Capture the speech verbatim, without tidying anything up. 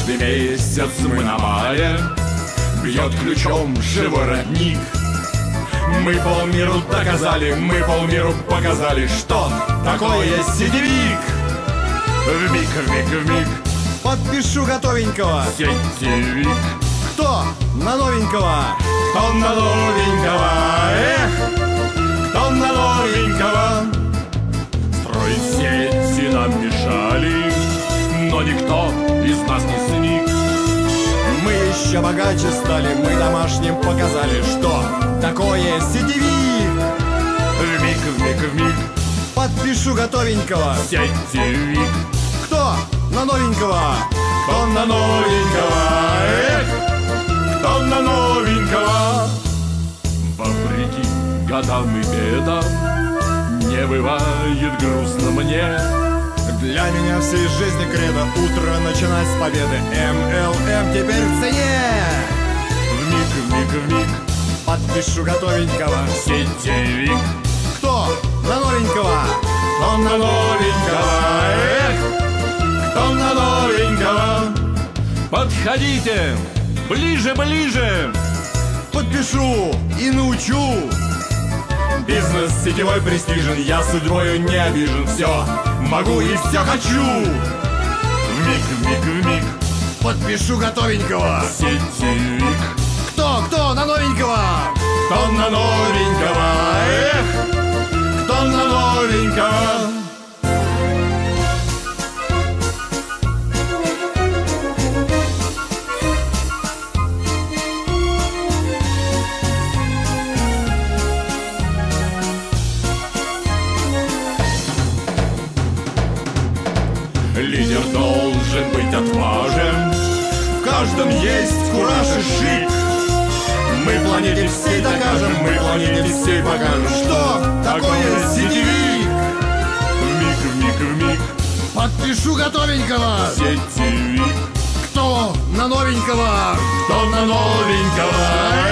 Каждый месяц мы на мае бьет ключом живой родник. Мы полмиру доказали, мы полмиру показали, что такое сетевик. Вмиг, вмиг, вмиг подпишу готовенького. сетевик. Кто на новенького? Кто на новенького? Эх, кто на новенького? Строить сети нам мешали, но никто из нас не сник. Мы еще богаче стали, мы домашним показали, что такое сетевик. Вмиг, вмиг, вмиг подпишу готовенького. сетевик. Кто на новенького? Кто на новенького? Эх, кто на новенького? Вопреки годам и бедам не бывает грустно мне. Для меня всей жизни кредо утро начинать с победы. эм эл эм теперь в цене. Вмиг, вмиг, вмиг подпишу готовенького. сетевик. Кто на новенького? Кто на новенького? Эх, кто на новенького? Подходите, ближе, ближе. Подпишу и научу. Бизнес сетевой престижен, я судьбою не обижен. Все могу и все хочу. Вмиг, вмиг, вмиг подпишу готовенького. сетевик. Кто, кто на новенького? Кто на новенького? Эх, кто на новенького? Лидер должен быть отважен, в каждом есть кураж и шик. Мы планете всей докажем, мы планете всей покажем, что такое сетевик. Вмиг, вмиг, вмиг подпишу готовенького. сетевик. Кто на новенького? Кто на новенького?